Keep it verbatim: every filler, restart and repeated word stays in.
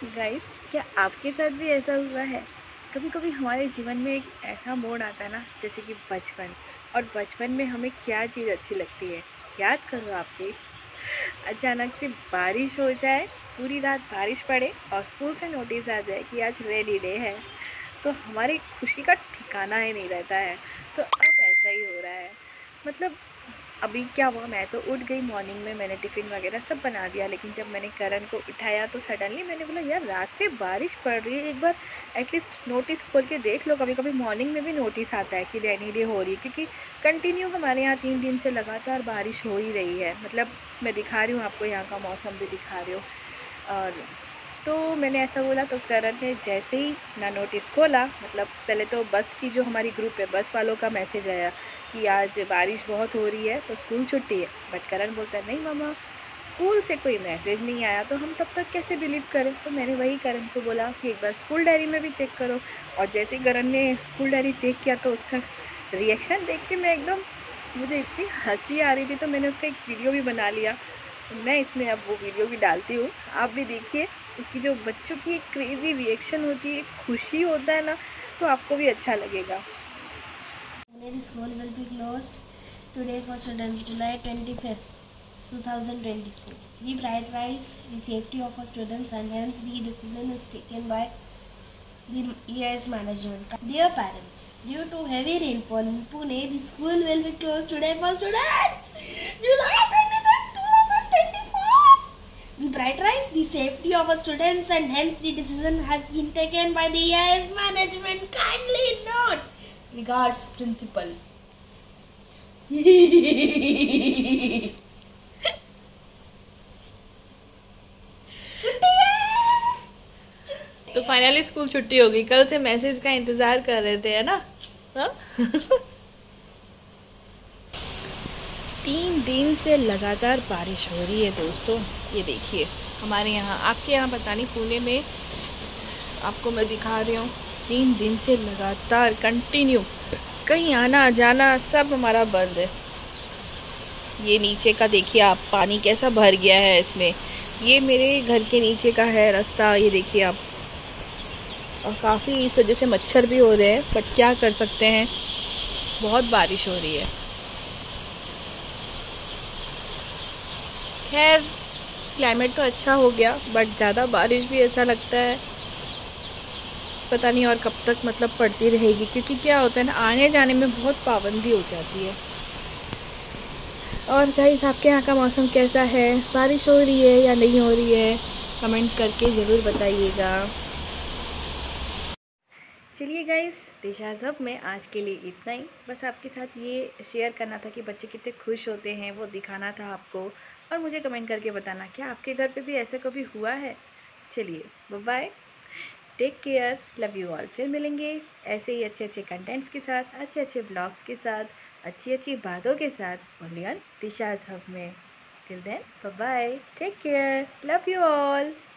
Guys, क्या आपके साथ भी ऐसा हुआ है? कभी कभी हमारे जीवन में एक ऐसा मोड़ आता है ना, जैसे कि बचपन। और बचपन में हमें क्या चीज़ अच्छी लगती है? याद करो आपकी। अचानक से बारिश हो जाए, पूरी रात बारिश पड़े और स्कूल से नोटिस आ जाए कि आज रेनी डे है, तो हमारी खुशी का ठिकाना ही नहीं रहता है। तो अब ऐसा ही हो रहा है। मतलब अभी क्या हुआ, मैं तो उठ गई मॉर्निंग में, मैंने टिफ़िन वगैरह सब बना दिया, लेकिन जब मैंने करण को उठाया तो सडनली मैंने बोला, यार रात से बारिश पड़ रही है, एक बार एटलीस्ट नोटिस खोल के देख लो। कभी कभी मॉर्निंग में भी नोटिस आता है कि रेनी डे हो रही है, क्योंकि कंटिन्यू हमारे यहाँ तीन दिन से लगातार बारिश हो ही रही है। मतलब मैं दिखा रही हूँ आपको, यहाँ का मौसम भी दिखा रही हूँ। और तो मैंने ऐसा बोला तो करण ने जैसे ही ना नोटिस खोला, मतलब पहले तो बस की जो हमारी ग्रुप है, बस वालों का मैसेज आया कि आज बारिश बहुत हो रही है तो स्कूल छुट्टी है। बट करण बोलता है, नहीं मामा, स्कूल से कोई मैसेज नहीं आया, तो हम तब तक कैसे बिलीव करें। तो मैंने वही करण को बोला कि एक बार स्कूल डायरी में भी चेक करो। और जैसे ही करण ने स्कूल डायरी चेक किया तो उसका रिएक्शन देख के मैं एकदम, मुझे इतनी हंसी आ रही थी, तो मैंने उसका एक वीडियो भी बना लिया। मैं इसमें अब वो वीडियो भी डालती हूँ, आप भी देखिए। उसकी जो बच्चों की एक क्रेज़ी रिएक्शन होती है, खुशी होता है ना, तो आपको भी अच्छा लगेगा। The school will be closed today for students, July twenty-fifth, twenty twenty-four. We prioritize the safety of our students and hence the decision is taken by the E I S management. Dear parents, due to heavy rainfall in Pune, the school will be closed today for students, July twenty-fifth, twenty twenty-four. We prioritize the safety of our students and hence the decision has been taken by the E I S management. Kindly note. Regards, principal. तो finally school छुट्टी हो गई। कल से message का इंतजार कर रहे थे, है ना? हाँ? तीन दिन से लगातार बारिश हो रही है दोस्तों। ये देखिए हमारे यहाँ, आपके यहाँ पता नहीं, पुणे में आपको मैं दिखा रही हूँ। तीन दिन से लगातार कंटिन्यू, कहीं आना जाना सब हमारा बंद है। ये नीचे का देखिए आप, पानी कैसा भर गया है इसमें। ये मेरे घर के नीचे का है रास्ता, ये देखिए आप। और काफ़ी इस वजह से मच्छर भी हो रहे हैं, बट क्या कर सकते हैं, बहुत बारिश हो रही है। खैर क्लाइमेट तो अच्छा हो गया, बट ज़्यादा बारिश भी ऐसा लगता है पता नहीं और कब तक मतलब पड़ती रहेगी, क्योंकि क्या होता है ना, आने जाने में बहुत पाबंदी हो जाती है। और गाइस, आपके यहाँ का मौसम कैसा है? बारिश हो रही है या नहीं हो रही है? कमेंट करके ज़रूर बताइएगा। चलिए गाइस, दिशा सब में आज के लिए इतना ही। बस आपके साथ ये शेयर करना था कि बच्चे कितने खुश होते हैं, वो दिखाना था आपको। और मुझे कमेंट करके बताना, क्या आपके घर पे भी ऐसा कभी हुआ है? चलिए, bye bye, take care, love you all. फिर मिलेंगे ऐसे ही अच्छे अच्छे कंटेंट्स के साथ, अच्छे अच्छे ब्लॉग्स के साथ, अच्छी अच्छी बातों के साथ, ओनली ऑन दिशा सब में। Till then, bye bye, take care, love you all.